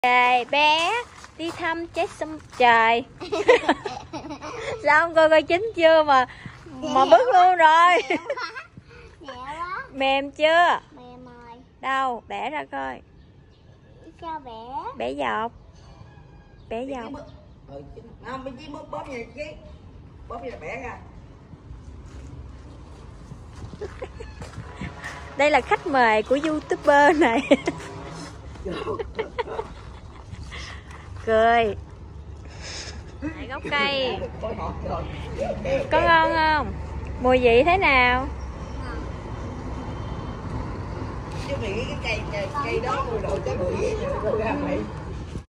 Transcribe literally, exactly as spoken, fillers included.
Trời bé đi thăm trái sâm trời. Sao không coi coi chín chưa mà mà bước luôn rồi. Mềm chưa? Mềm rồi. Đâu bẻ ra coi. Cho bẻ. Bẻ dọc. Bẻ dọc. Không, bên dưới bóp bóp như chứ. Bóp như là bẻ ra. Đây là khách mời của YouTuber này. Cười. Tại gốc cây. Có ngon không? Mùi vị thế nào? Chứ vì cái cây cây đó mùi đồ chứ mùi gì nữa ra vậy.